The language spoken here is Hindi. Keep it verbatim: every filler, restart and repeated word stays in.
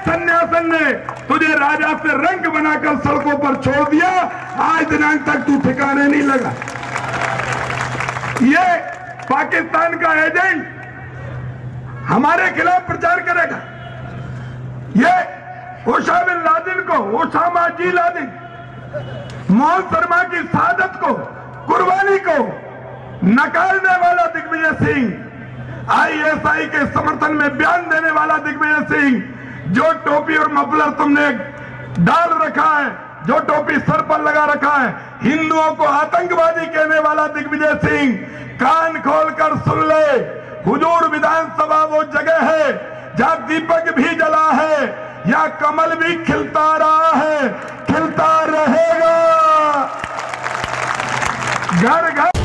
सन्यासन ने तुझे राजा से रंग बनाकर सड़कों पर छोड़ दिया, आज दिनांक तक तू ठिकाने नहीं लगा। ये पाकिस्तान का एजेंट हमारे खिलाफ प्रचार करेगा। ये ओसामा बिन लादेन को, ओसामा जी लादेन, मोहन शर्मा की शहादत को, कुर्बानी को नकारने वाला दिग्विजय सिंह, आईएसआई के समर्थन में बयान देने वाला दिग्विजय सिंह, जो टोपी और मफलर तुमने डाल रखा है, जो टोपी सर पर लगा रखा है, हिंदुओं को आतंकवादी कहने वाला दिग्विजय सिंह, कान खोलकर सुन ले, हुजूर विधानसभा वो जगह है जहां दीपक भी जला है या कमल भी खिलता रहा है, खिलता रहेगा। घर घर